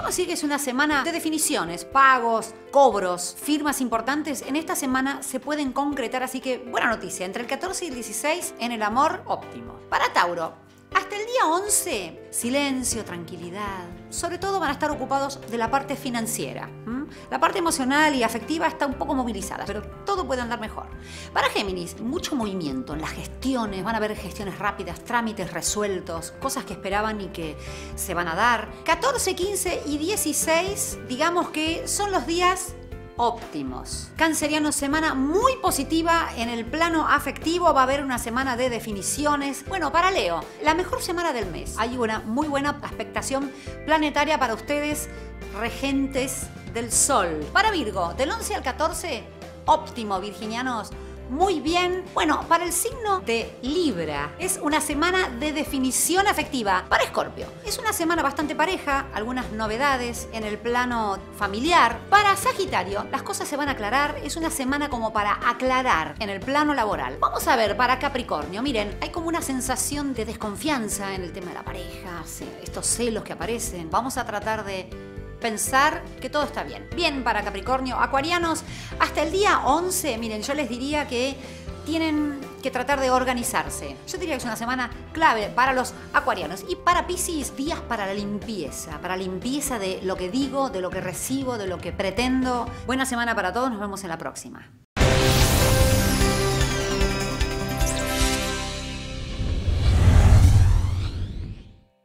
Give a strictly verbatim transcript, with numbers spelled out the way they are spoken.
Podemos decir que es una semana de definiciones, pagos, cobros, firmas importantes. En esta semana se pueden concretar, así que buena noticia. Entre el catorce y el dieciséis, en el amor, óptimo. Para Tauro, hasta el día once, silencio, tranquilidad. Sobre todo van a estar ocupados de la parte financiera. ¿Mm? La parte emocional y afectiva está un poco movilizada, pero todo puede andar mejor. Para Géminis, mucho movimiento en las gestiones. Van a haber gestiones rápidas, trámites resueltos, cosas que esperaban y que se van a dar. catorce, quince y dieciséis, digamos que son los días óptimos. Canceriano, semana muy positiva en el plano afectivo. Va a haber una semana de definiciones. Bueno, para Leo, la mejor semana del mes. Hay una muy buena aspectación planetaria para ustedes, regentes del Sol. Para Virgo, del once al catorce, óptimo, virginianos. Muy bien. Bueno, para el signo de Libra, es una semana de definición afectiva. Para Escorpio, es una semana bastante pareja, algunas novedades en el plano familiar. Para Sagitario, las cosas se van a aclarar. Es una semana como para aclarar en el plano laboral. Vamos a ver para Capricornio. Miren, hay como una sensación de desconfianza en el tema de la pareja, estos celos que aparecen. Vamos a tratar de pensar que todo está bien. Bien para Capricornio. Acuarianos, hasta el día once, miren, yo les diría que tienen que tratar de organizarse. Yo diría que es una semana clave para los acuarianos. Y para Piscis, días para la limpieza, para la limpieza de lo que digo, de lo que recibo, de lo que pretendo. Buena semana para todos, nos vemos en la próxima.